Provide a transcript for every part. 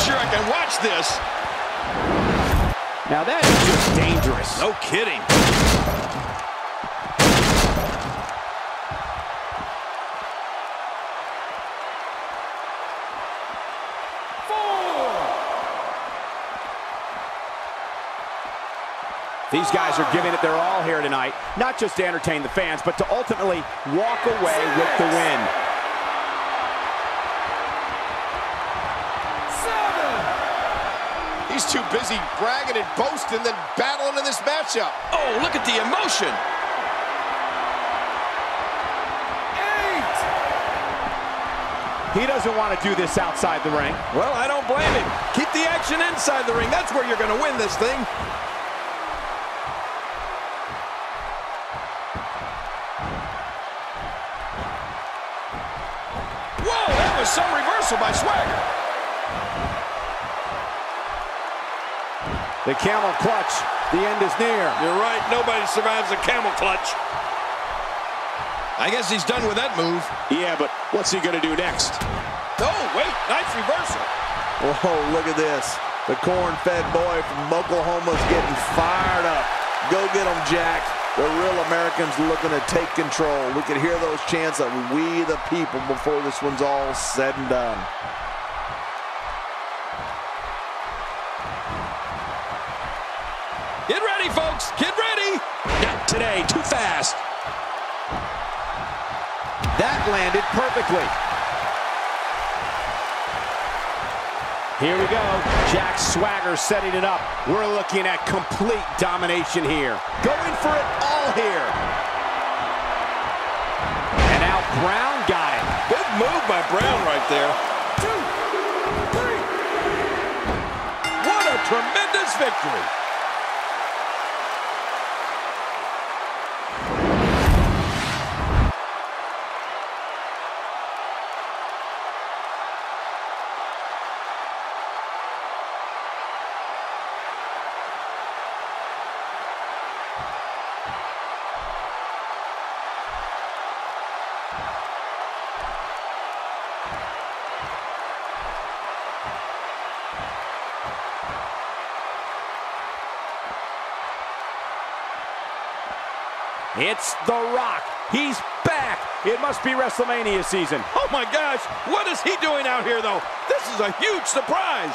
sure I can watch this. Now that is just dangerous. No kidding. These guys are giving it their all here tonight, not just to entertain the fans, but to ultimately walk away with the win. 7. He's too busy bragging and boasting than battling in this matchup. Oh, look at the emotion. 8. He doesn't want to do this outside the ring. Well, I don't blame him. Keep the action inside the ring. That's where you're going to win this thing. Some reversal by Swagger. The camel clutch. The end is near. You're right. Nobody survives a camel clutch. I guess he's done with that move. Yeah, but what's he going to do next? Oh, wait. Nice reversal. Oh, look at this. The corn-fed boy from Oklahoma's getting fired up. Go get him, Jack. The real Americans looking to take control. We can hear those chants of "We the people" before this one's all said and done. Get ready, folks. Get ready. Not today. Too fast. That landed perfectly. Here we go. Jack Swagger setting it up. We're looking at complete domination here. Going for it all here. And now Brown got it. Big move by Brown right there. 2, 3. What a tremendous victory. It's The Rock. He's back. It must be WrestleMania season. Oh, my gosh. What is he doing out here, though? This is a huge surprise.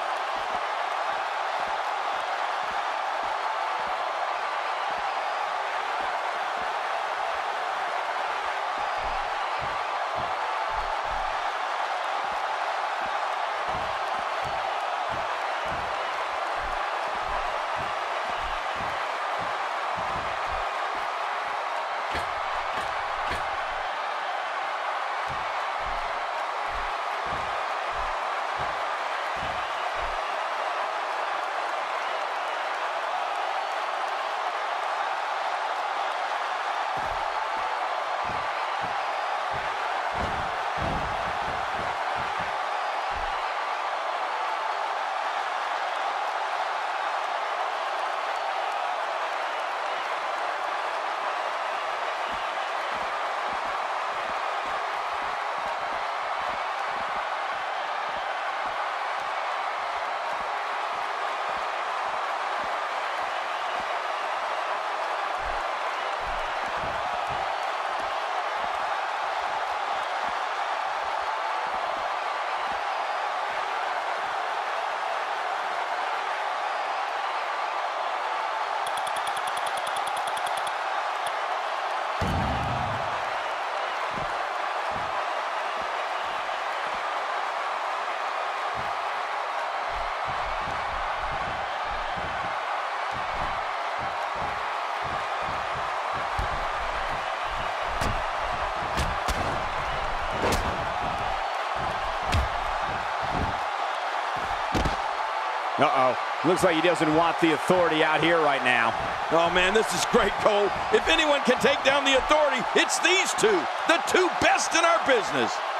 Uh-oh. Looks like he doesn't want the authority out here right now. Oh, man, this is great, Cole. If anyone can take down the authority, it's these two, the two best in our business.